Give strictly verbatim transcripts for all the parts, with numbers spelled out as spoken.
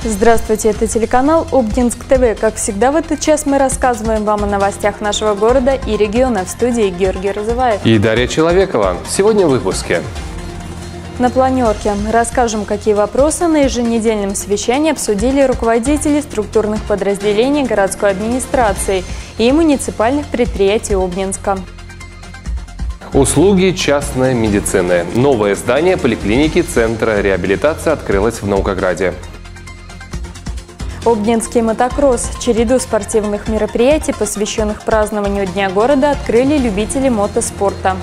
Здравствуйте, это телеканал Обнинск ТВ. Как всегда, в этот час мы рассказываем вам о новостях нашего города и региона. В студии Георгий Розываев и Дарья Человекова. Сегодня в выпуске. На планерке расскажем, какие вопросы на еженедельном совещании обсудили руководители структурных подразделений городской администрации и муниципальных предприятий Обнинска. Услуги частной медицины. Новое здание поликлиники Центра реабилитации открылось в Наукограде. Обнинский мотокросс. Череду спортивных мероприятий, посвященных празднованию Дня города, открыли любители мотоспорта.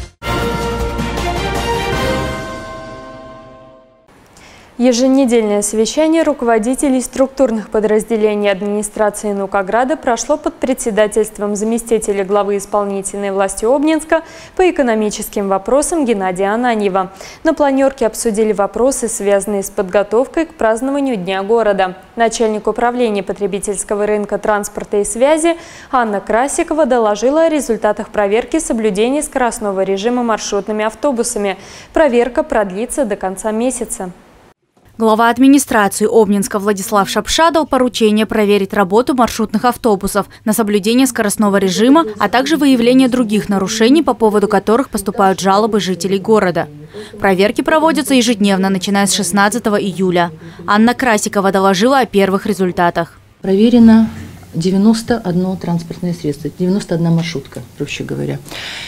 Еженедельное совещание руководителей структурных подразделений администрации Наукограда прошло под председательством заместителя главы исполнительной власти Обнинска по экономическим вопросам Геннадия Ананьева. На планерке обсудили вопросы, связанные с подготовкой к празднованию Дня города. Начальник управления потребительского рынка, транспорта и связи Анна Красикова доложила о результатах проверки соблюдения скоростного режима маршрутными автобусами. Проверка продлится до конца месяца. Глава администрации Обнинска Владислав Шапша дал поручение проверить работу маршрутных автобусов на соблюдение скоростного режима, а также выявление других нарушений, по поводу которых поступают жалобы жителей города. Проверки проводятся ежедневно, начиная с шестнадцатого июля. Анна Красикова доложила о первых результатах. Проверено девяносто одно транспортное средство, девяносто одна маршрутка, проще говоря.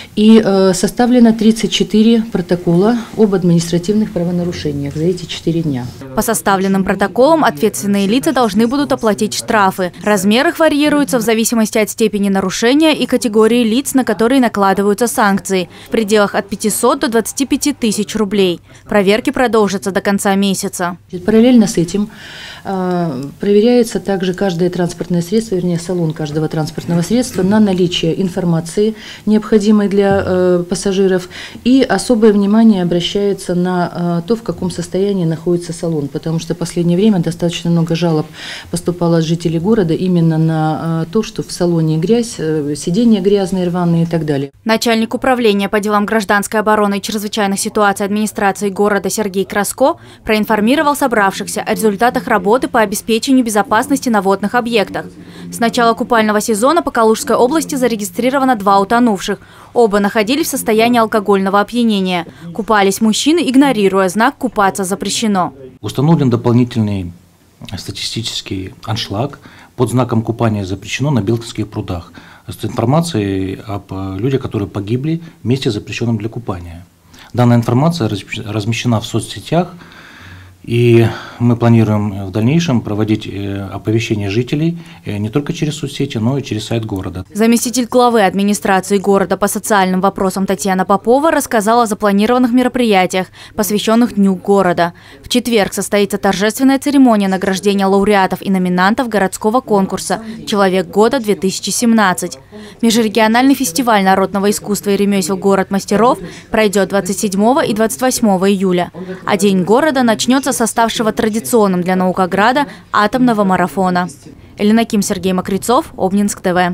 И э, составлено тридцать четыре протокола об административных правонарушениях за эти четыре дня. По составленным протоколам ответственные лица должны будут оплатить штрафы. Размер их варьируется в зависимости от степени нарушения и категории лиц, на которые накладываются санкции, в пределах от пятисот до двадцати пяти тысяч рублей. Проверки продолжатся до конца месяца. Параллельно с этим э, проверяется также каждое транспортное средство, вернее салон каждого транспортного средства на наличие информации, необходимой для э, пассажиров, и особое внимание обращается на э, то, в каком состоянии находится салон, потому что в последнее время достаточно много жалоб поступало от жителей города именно на э, то, что в салоне грязь, э, сиденья грязные, рваные и так далее. Начальник управления по делам гражданской обороны и чрезвычайных ситуаций администрации города Сергей Краско проинформировал собравшихся о результатах работы по обеспечению безопасности на водных объектах. С начала купального сезона по Калужской области зарегистрировано два утонувших. Оба находились в состоянии алкогольного опьянения. Купались мужчины, игнорируя знак «Купаться запрещено». Установлен дополнительный статистический аншлаг под знаком «Купание запрещено» на Белтинских прудах с информацией об людях, которые погибли в месте, запрещенном для купания. Данная информация размещена в соцсетях, и мы планируем в дальнейшем проводить оповещение жителей не только через соцсети, но и через сайт города. Заместитель главы администрации города по социальным вопросам Татьяна Попова рассказала о запланированных мероприятиях, посвященных Дню города. В четверг состоится торжественная церемония награждения лауреатов и номинантов городского конкурса «Человек года-две тысячи семнадцать». Межрегиональный фестиваль народного искусства и ремесел «Город мастеров» пройдет двадцать седьмого и двадцать восьмого июля, а День города начнется со ставшего традиционным для Наукограда атомного марафона. Элина Ким, Сергей Мокрицов, Обнинск ТВ.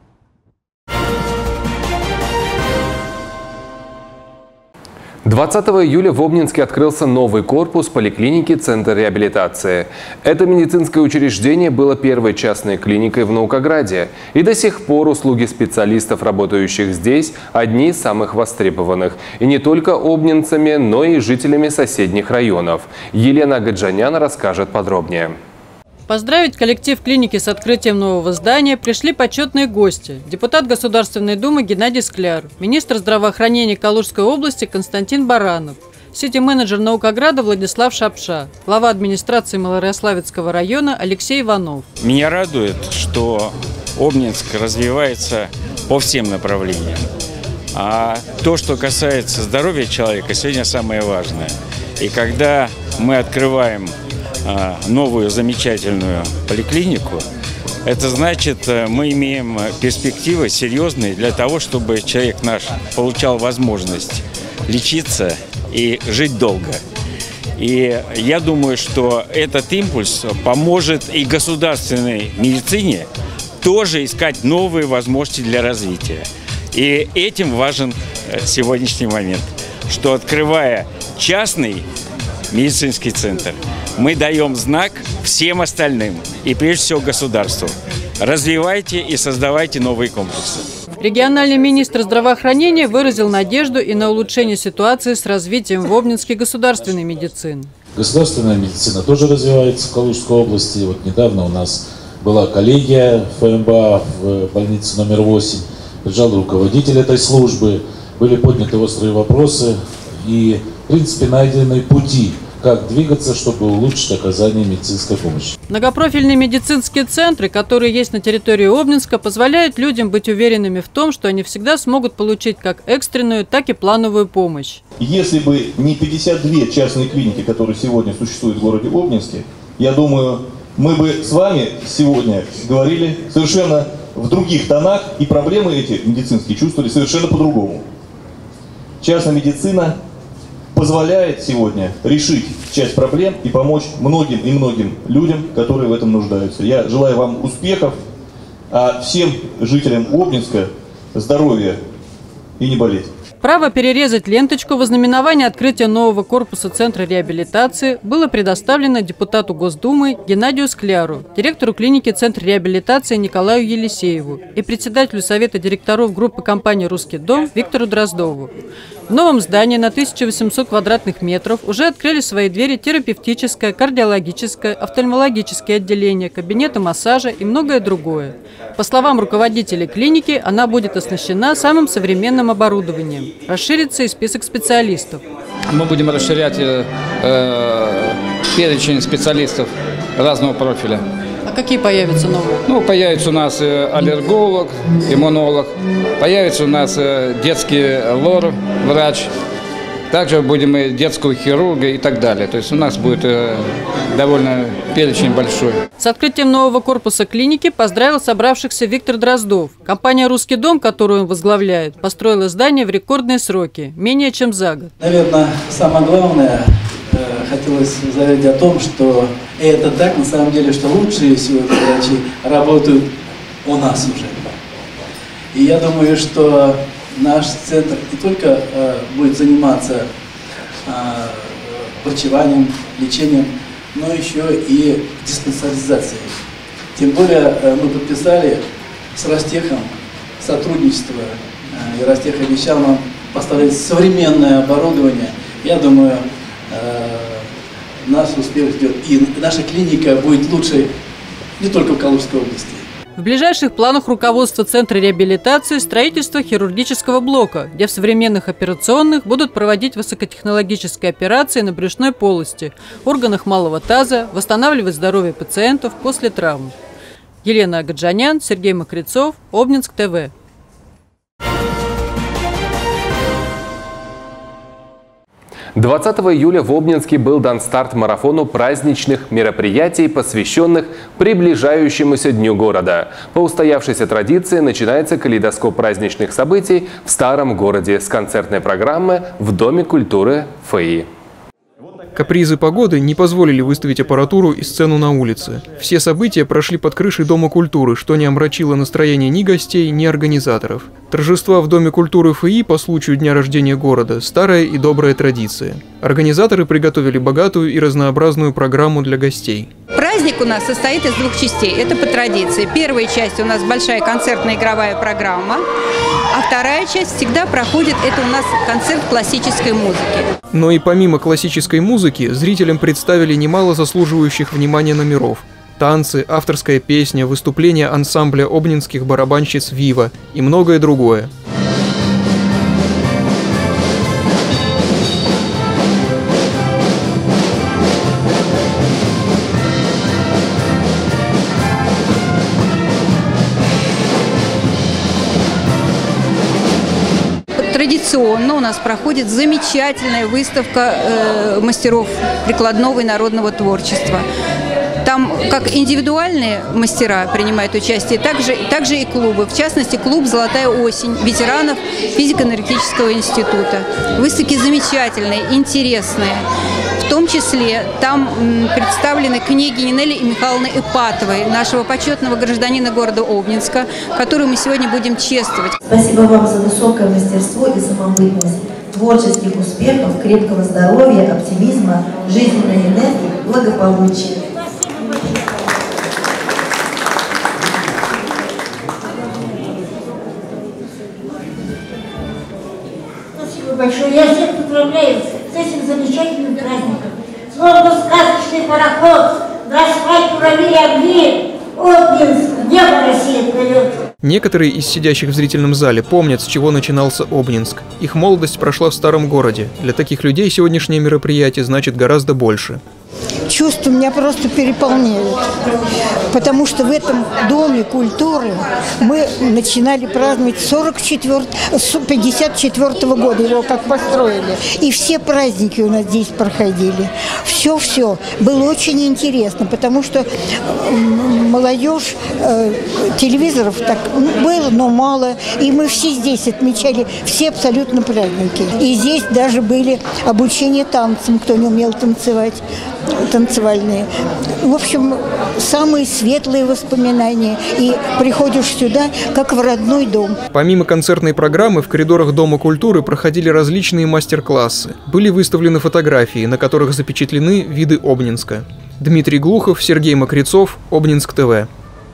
двадцатого июля в Обнинске открылся новый корпус поликлиники Центра реабилитации. Это медицинское учреждение было первой частной клиникой в Наукограде. И до сих пор услуги специалистов, работающих здесь, одни из самых востребованных. И не только обнинцами, но и жителями соседних районов. Елена Гаджанян расскажет подробнее. Поздравить коллектив клиники с открытием нового здания пришли почетные гости. Депутат Государственной Думы Геннадий Скляр, министр здравоохранения Калужской области Константин Баранов, сити-менеджер Наукограда Владислав Шапша, глава администрации Малоярославецкого района Алексей Иванов. Меня радует, что Обнинск развивается по всем направлениям. А то, что касается здоровья человека, сегодня самое важное. И когда мы открываем новую замечательную поликлинику, это значит, мы имеем перспективы серьезные для того, чтобы человек наш получал возможность лечиться и жить долго. И я думаю, что этот импульс поможет и государственной медицине тоже искать новые возможности для развития. И этим важен сегодняшний момент, что открывая частный медицинский центр, мы даем знак всем остальным и прежде всего государству. Развивайте и создавайте новые комплексы. Региональный министр здравоохранения выразил надежду и на улучшение ситуации с развитием в Обнинске государственной медицины. Государственная медицина тоже развивается в Калужской области. Вот недавно у нас была коллегия ФМБА в больнице номер восемь. Приезжал руководитель этой службы. Были подняты острые вопросы и, в принципе, найдены пути, как двигаться, чтобы улучшить оказание медицинской помощи. Многопрофильные медицинские центры, которые есть на территории Обнинска, позволяют людям быть уверенными в том, что они всегда смогут получить как экстренную, так и плановую помощь. Если бы не пятьдесят две частные клиники, которые сегодня существуют в городе Обнинске, я думаю, мы бы с вами сегодня говорили совершенно в других тонах, и проблемы эти медицинские чувствовали совершенно по-другому. Частная медицина позволяет сегодня решить часть проблем и помочь многим и многим людям, которые в этом нуждаются. Я желаю вам успехов, а всем жителям Обнинска здоровья и не болеть. Право перерезать ленточку во знаменование открытия нового корпуса Центра реабилитации было предоставлено депутату Госдумы Геннадию Скляру, директору клиники Центра реабилитации Николаю Елисееву и председателю Совета директоров группы компании «Русский дом» Виктору Дроздову. В новом здании на тысячу восемьсот квадратных метров уже открыли свои двери терапевтическое, кардиологическое, офтальмологическое отделение, кабинеты массажа и многое другое. По словам руководителей клиники, она будет оснащена самым современным оборудованием. Расширится и список специалистов. Мы будем расширять э, перечень специалистов разного профиля. А какие появятся новые? Ну, появится у нас аллерголог, иммунолог, появится у нас детский лор-врач, также будем и детского хирурга и так далее. То есть у нас будет довольно перечень большой. С открытием нового корпуса клиники поздравил собравшихся Виктор Дроздов. Компания «Русский дом», которую он возглавляет, построила здание в рекордные сроки, менее чем за год. Наверное, самое главное, хотелось заявить о том, что это так, на самом деле, что лучшие сегодня врачи работают у нас уже. И я думаю, что наш центр не только э, будет заниматься э, врачеванием, лечением, но еще и диспансеризацией. Тем более э, мы подписали с Ростехом сотрудничество, э, и Ростех обещал нам поставить современное оборудование. Я думаю, э, наш успех ждет, и наша клиника будет лучшей не только в Калужской области. В ближайших планах руководства Центра реабилитации строительство хирургического блока, где в современных операционных будут проводить высокотехнологические операции на брюшной полости, органах малого таза, восстанавливать здоровье пациентов после травм. Елена Агаджанян, Сергей Мокрицов, Обнинск ТВ. двадцатого июля в Обнинске был дан старт марафону праздничных мероприятий, посвященных приближающемуся Дню города. По устоявшейся традиции начинается калейдоскоп праздничных событий в старом городе с концертной программы в Доме культуры ФЭИ. Капризы погоды не позволили выставить аппаратуру и сцену на улице. Все события прошли под крышей Дома культуры, что не омрачило настроение ни гостей, ни организаторов. Торжества в Доме культуры ФЭИ по случаю дня рождения города – старая и добрая традиция. Организаторы приготовили богатую и разнообразную программу для гостей. Праздник у нас состоит из двух частей. Это по традиции. Первая часть у нас большая концертная игровая программа, а вторая часть всегда проходит, это у нас концерт классической музыки. Но и помимо классической музыки, зрителям представили немало заслуживающих внимания номеров. Танцы, авторская песня, выступления ансамбля обнинских барабанщиц «Вива» и многое другое. Традиционно у нас проходит замечательная выставка э, мастеров прикладного и народного творчества. Там как индивидуальные мастера принимают участие, также, также и клубы. В частности, клуб «Золотая осень» ветеранов физико-энергетического института. Выставки замечательные, интересные. В том числе там представлены книги Нинели Михайловны Ипатовой, нашего почетного гражданина города Обнинска, которую мы сегодня будем чествовать. Спасибо вам за высокое мастерство и самобытность. творческих успехов, крепкого здоровья, оптимизма, жизненной энергии, благополучия. Спасибо большое. Я всех поздравляю с этим замечательным праздником. Словно сказочный пароход, на асфальт уронили огни, Обнинск, небо России плывет. Некоторые из сидящих в зрительном зале помнят, с чего начинался Обнинск. Их молодость прошла в старом городе. Для таких людей сегодняшнее мероприятие значит гораздо больше. Чувства меня просто переполняют, потому что в этом доме культуры мы начинали праздновать сорок четвёртого, пятьдесят четвёртого года, его как построили. И все праздники у нас здесь проходили. Все-все было очень интересно, потому что молодежь, э, телевизоров так было, но мало. И мы все здесь отмечали все абсолютно праздники. И здесь даже были обучения танцам, кто не умел танцевать. Танцевальные. В общем, самые светлые воспоминания. И приходишь сюда, как в родной дом. Помимо концертной программы, в коридорах Дома культуры проходили различные мастер-классы. Были выставлены фотографии, на которых запечатлены виды Обнинска. Дмитрий Глухов, Сергей Мокрецов, Обнинск ТВ.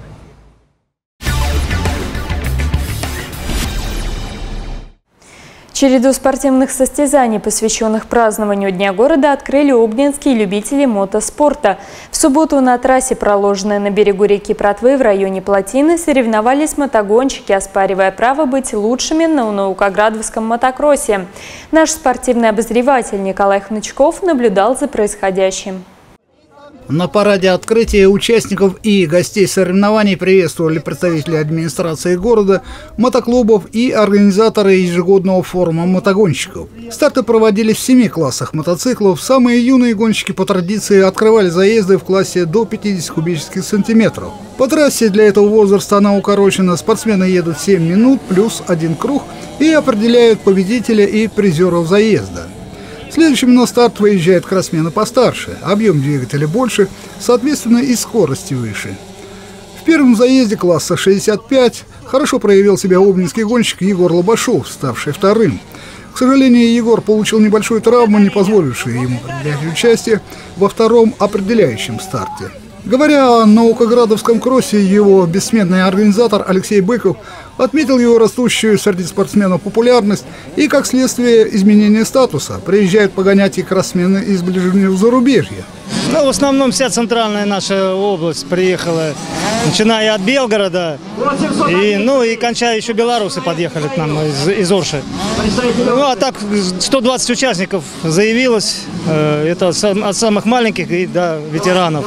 Череду спортивных состязаний, посвященных празднованию Дня города, открыли обнинские любители мотоспорта. В субботу на трассе, проложенной на берегу реки Протвы в районе Плотины, соревновались мотогонщики, оспаривая право быть лучшими на наукоградовском мотокроссе. Наш спортивный обозреватель Николай Хнычков наблюдал за происходящим. На параде открытия участников и гостей соревнований приветствовали представители администрации города, мотоклубов и организаторы ежегодного форума мотогонщиков. Старты проводились в семи классах мотоциклов. Самые юные гонщики по традиции открывали заезды в классе до пятидесяти кубических сантиметров. По трассе для этого возраста она укорочена. Спортсмены едут семь минут плюс один круг и определяют победителя и призеров заезда. Следующим на старт выезжает кроссмены постарше, объем двигателя больше, соответственно и скорости выше. В первом заезде класса шестьдесят пять хорошо проявил себя обнинский гонщик Егор Лобашов, ставший вторым. К сожалению, Егор получил небольшую травму, не позволившую ему принять участие во втором определяющем старте. Говоря о наукоградовском кроссе, его бессменный организатор Алексей Быков отметил его растущую среди спортсменов популярность и, как следствие, изменения статуса. Приезжают погонять и кроссмены из ближнего зарубежья. Ну, в основном вся центральная наша область приехала, начиная от Белгорода, и, ну и кончая еще белорусы подъехали к нам из, из Орши. Ну, а так сто двадцать участников заявилось, э, это от самых маленьких и до ветеранов.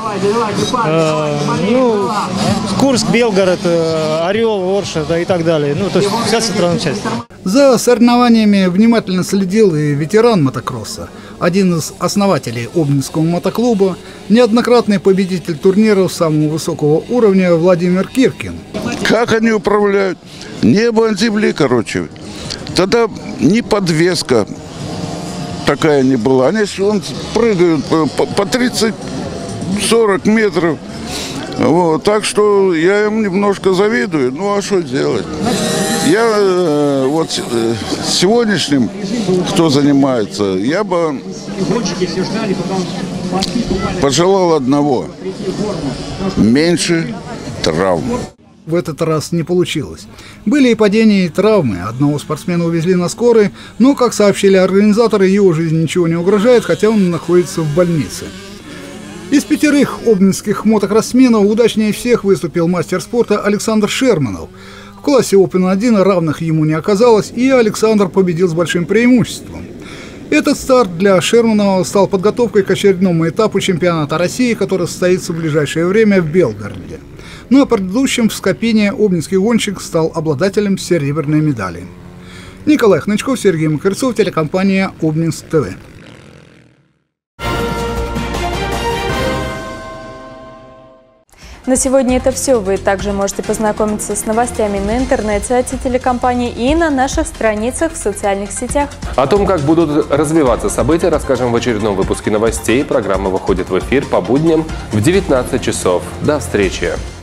Э, ну, Курск, Белгород, э, Орел, Орша, да, и так далее. Ну, то есть вся центральная часть. За соревнованиями внимательно следил и ветеран мотокросса, один из основателей Обнинского мотоклуба, неоднократный победитель турниров самого высокого уровня Владимир Киркин. Как они управляют? Небо от земли, короче. Тогда ни подвеска такая не была. Они вон, прыгают по тридцать-сорок метров. Вот, так что я им немножко завидую. Ну а что делать? Я э, вот э, сегодняшним, кто занимается, я бы пожелал одного – меньше травм. В этот раз не получилось. Были и падения, и травмы. Одного спортсмена увезли на скорой, но, как сообщили организаторы, его жизни ничего не угрожает, хотя он находится в больнице. Из пятерых обнинских мотокроссменов удачнее всех выступил мастер спорта Александр Шерманов. В классе Опен один равных ему не оказалось, и Александр победил с большим преимуществом. Этот старт для Шерманова стал подготовкой к очередному этапу чемпионата России, который состоится в ближайшее время в Белгороде. На предыдущем в Скопине обнинский гонщик стал обладателем серебряной медали. Николай Хнычков, Сергей Мокрецов, телекомпания Обнинск ТВ. На сегодня это все. Вы также можете познакомиться с новостями на интернет-сайте телекомпании и на наших страницах в социальных сетях. О том, как будут развиваться события, расскажем в очередном выпуске новостей. Программа выходит в эфир по будням в девятнадцать часов. До встречи!